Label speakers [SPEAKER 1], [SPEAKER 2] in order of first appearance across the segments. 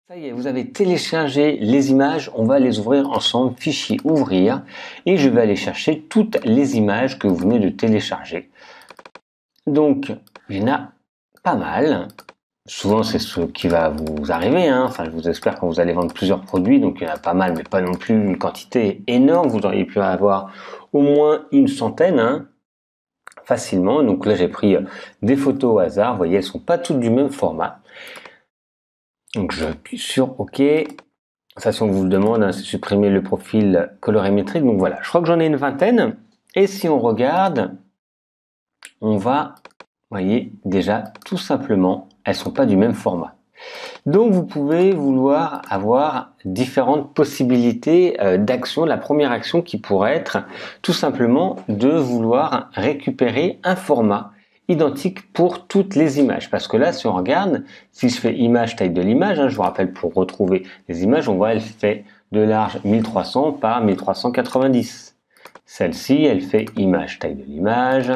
[SPEAKER 1] Ça y est, vous avez téléchargé les images, on va les ouvrir ensemble, fichier ouvrir, et je vais aller chercher toutes les images que vous venez de télécharger. Donc, il y en a pas mal. Souvent, c'est ce qui va vous arriver, hein. Enfin, je vous espère quand vous allez vendre plusieurs produits, donc il y en a pas mal, mais pas non plus une quantité énorme. Vous auriez pu avoir au moins une centaine, hein, facilement. Donc là, j'ai pris des photos au hasard. Vous voyez, elles sont pas toutes du même format. Donc j'appuie sur OK. Ça, si on vous le demande, hein, c'est supprimer le profil colorimétrique. Donc voilà, je crois que j'en ai une vingtaine. Et si on regarde, on va, vous voyez, déjà, tout simplement, elles sont pas du même format. Donc vous pouvez vouloir avoir différentes possibilités d'action. La première action qui pourrait être tout simplement de vouloir récupérer un format identique pour toutes les images. Parce que là, si on regarde, si je fais image, taille de l'image, hein, je vous rappelle pour retrouver les images, on voit elle fait de large 1300 par 1390. Celle-ci, elle fait image, taille de l'image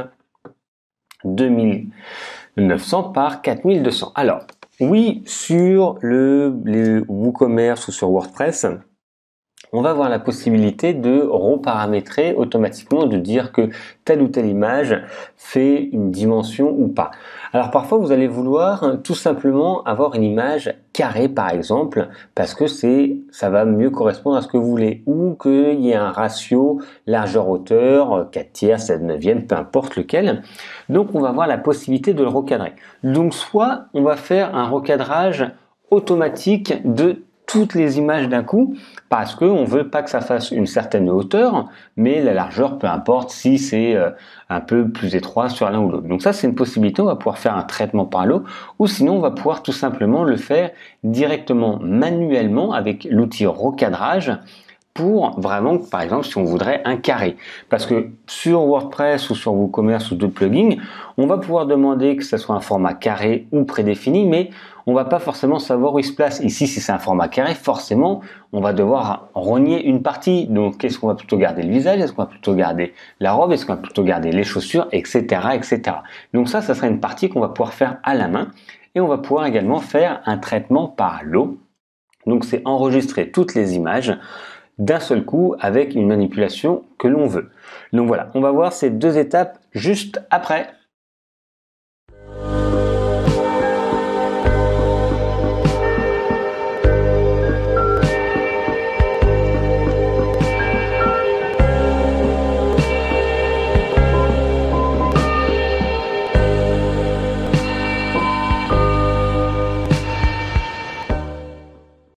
[SPEAKER 1] 2900 par 4200. Alors, oui, sur les WooCommerce ou sur WordPress, on va avoir la possibilité de reparamétrer automatiquement, de dire que telle ou telle image fait une dimension ou pas. Alors parfois vous allez vouloir tout simplement avoir une image carrée par exemple, parce que ça va mieux correspondre à ce que vous voulez, ou qu'il y ait un ratio largeur-hauteur, 4 tiers, 7 neuvième, peu importe lequel. Donc on va avoir la possibilité de le recadrer. Donc soit on va faire un recadrage automatique de toutes les images d'un coup parce qu'on veut pas que ça fasse une certaine hauteur, mais la largeur, peu importe si c'est un peu plus étroit sur l'un ou l'autre. Donc ça, c'est une possibilité, on va pouvoir faire un traitement par l'eau, ou sinon on va pouvoir tout simplement le faire directement manuellement avec l'outil recadrage pour vraiment, par exemple, si on voudrait un carré. Parce que sur WordPress ou sur WooCommerce ou d'autres plugins, on va pouvoir demander que ce soit un format carré ou prédéfini, mais on va pas forcément savoir où il se place. Ici, si c'est un format carré, forcément, on va devoir rogner une partie. Donc, est-ce qu'on va plutôt garder le visage? Est-ce qu'on va plutôt garder la robe? Est-ce qu'on va plutôt garder les chaussures? Etc., etc. Donc ça sera une partie qu'on va pouvoir faire à la main. Et on va pouvoir également faire un traitement par l'eau. Donc, c'est enregistrer toutes les images d'un seul coup avec une manipulation que l'on veut. Donc voilà, on va voir ces deux étapes juste après.